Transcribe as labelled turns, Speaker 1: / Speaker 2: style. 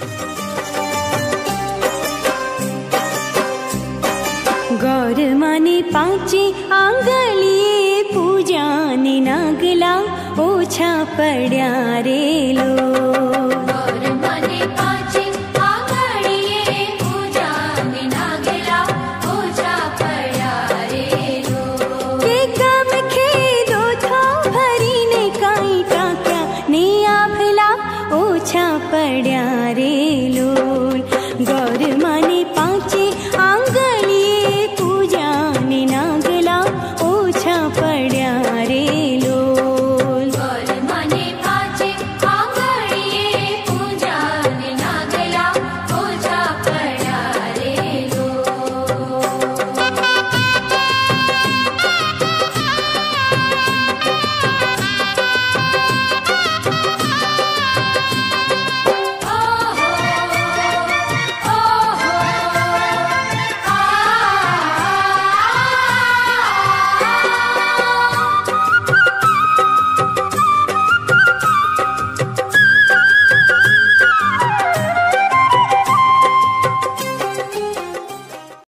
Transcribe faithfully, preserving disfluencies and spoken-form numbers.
Speaker 1: गौर माने पांचे आंगळीए पूजा ने नागला ओछा पड्या रे लो।
Speaker 2: गौर माने पांचे आंगळीए पूजा ने नागला ओछा पड्या रे लो।
Speaker 1: के गम खेदो था भरी ने काई टाक्या ने आभला ओछा पड्या रे